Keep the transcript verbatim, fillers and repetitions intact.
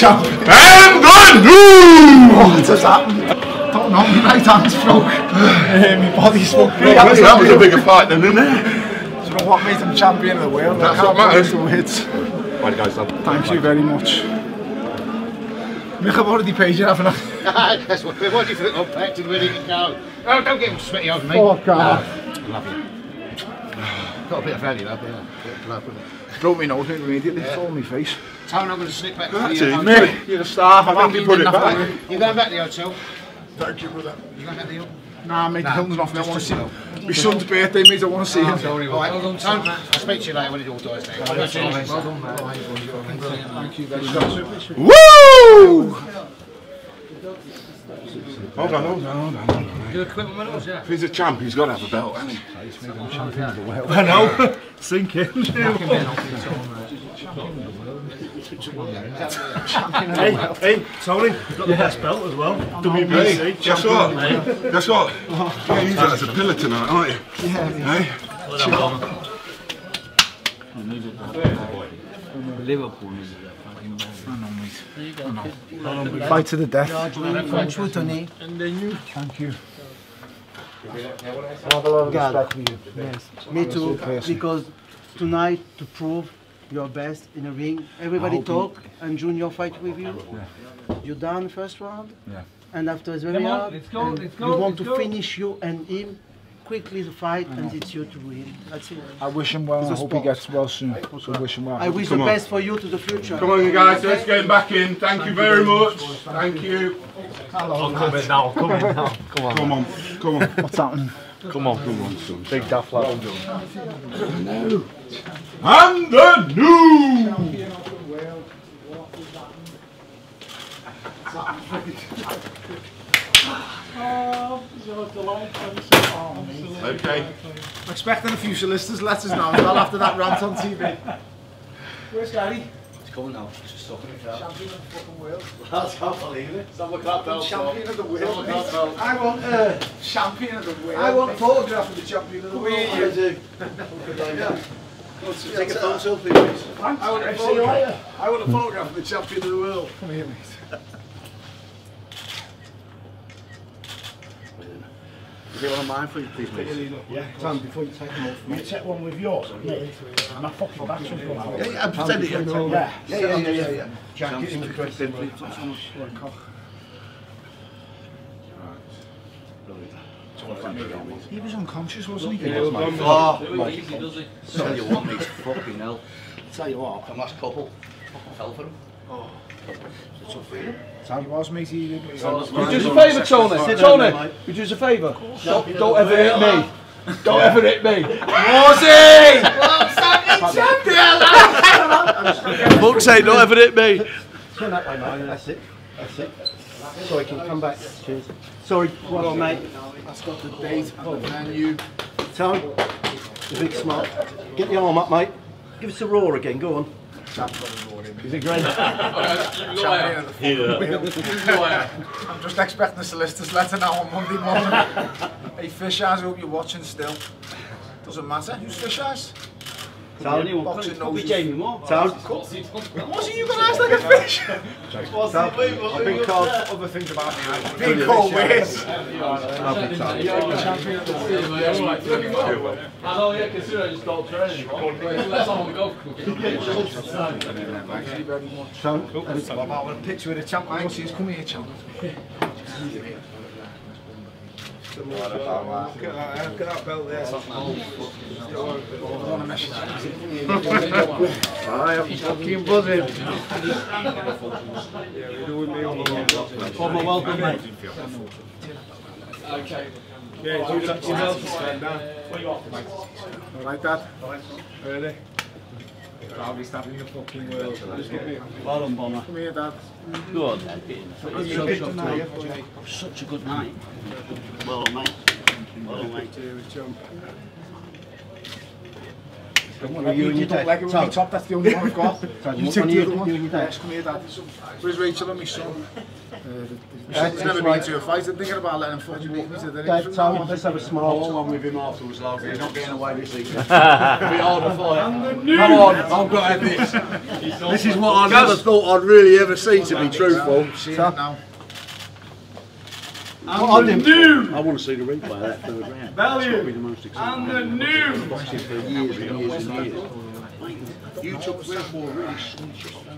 champ. And the new! What has happened? I don't know, my right hand's broke. uh, my body's broke. That was, that was a bigger fight than in there. Do you know what made him champion of the world? That's what matters. Right, guys, thank you very much. Makabu already paid you, haven't I? Guess what? What do you think? Up to where you can go. Oh, don't get him sweaty over me. Oh, God. I love you. Got a bit of value, though, but yeah. A bit of blood with it. Broke me nose immediately, yeah. Fall on my face. Tone, I'm going to slip back to That's the it, hotel. mate. You're the star. I'm happy to put it back. You going back to the hotel? Thank you, brother. You going back to the hotel? Nah, mate, the Nah, Hilton's off me. I want to see him. My son's birthday, mate. I want to see him. Alright, Tone, I'll speak to you later when it all dies down. Thank you very much. Woo! Hold on, hold on, hold on, hold on. Do a quick one with us, yeah? If he's a champ, he's got to have a belt, hasn't he? I know. Sink in. Hey, hey, Tony, you've got the best belt as well. W B C. Hey, guess what? Guess what? You're going to use that as a pillar tonight, aren't you? Yeah. Hey? Liverpool is it? Fight to the death. Tony. Thank you. I have a lot of respect for you. Yes, me too. Because tonight, to prove your best in a ring, everybody talk and Junior fight with you. Yeah. You done first round, yeah. And after it's very hard. Let's go, let's go, you want to go. Finish you and him quickly the fight, and it's you to win. That's it. I wish him well. I hope he gets well soon. So wish him well. I wish Come the on. best for you to the future. Come on, you guys. Let's get him back in. Thank you very much. Thank you. Hello, come in now, come in now. Come on, Come on, come on. What's happening? come on, come on, son. Big daft lad. And the new! Okay. I'm expecting a few solicitors' letters now as well after that rant on T V. Where's Gary? He's coming now. He's just stuck in the car. Champion of the fucking world. I can't believe it. Stop looking at that belt. Champion of the world. Stop looking at that belt. I want a champion of the world. I want a photograph of the champion of the world. I do. Yeah. Take a photo, please. I want a photograph. I want a photograph of the champion of the world. Come here, mate. Is it one of mine for you, please, mate? Yeah, Tom, before you take them off, you take one with yours. My fucking battery's gone out. Yeah, yeah, I'm pretending. Yeah, Yeah, yeah, yeah, yeah, yeah. yeah. Jacket in the question. He was unconscious, wasn't he? Oh, mate. Tell you what, mate, fucking hell. Tell you what, the last couple, I fell for him. Oh. It's tough for you. He was, mate. He did. Would you us a favour, Tony? Tony, would you us a favour? Don't, don't ever hit me. Don't ever hit me. Rosie! Fuck's sake, don't ever hit me. Turn that way, mate. That's it. That's it. Sorry, can you come back? Cheers. Sorry, well on, mate. That's got the date and the venue. Tone, the big smile. Get the arm up, mate. Give us a roar again, go on. Is it great? Champion of the world. I'm just expecting the solicitor's letter now on Monday morning. Hey, Fish Eyes, I hope you're watching still. Doesn't matter. Who's Fish Eyes? Town. Boxing noses. Town. Wasn't you going to ask like a fish? I've been called other things about you. Big cold ways. I know, yeah, consider I just don't train. Let's have a go. Thank you very much. I want a picture with the champ. I see he's come here, champ. Look at that, look at that belt there. I am fucking buzzing. Come on, welcome, mate. Okay. Yeah, do that email to stand down. Alright, Dad? Ready? Proudest dad in the fucking world. Well done, Bomber. Come here, Dad. Go on, Dad. Such a good night. Well done, mate. Well done, mate. You and your dad. Like it with my top, that's the only one I've got. You take the other one. You and your dad. Yes, come here, Dad. Where's Rachel and my son? Uh, he's never been to a fight. I'm thinking about letting him fucking walk me to the ring. Dad, Tom, let's have a small Hold on with him afterwards, love. He's not getting away this evening. It'll be hard to fight. Come on, I've got to have this. This is what I never thought I'd really ever see, to be truthful. See it now. And the new! I want to see the replay of that third round. Bellew! The most exciting And the new! boxing for years and years and years. You took three or four really sweet shots.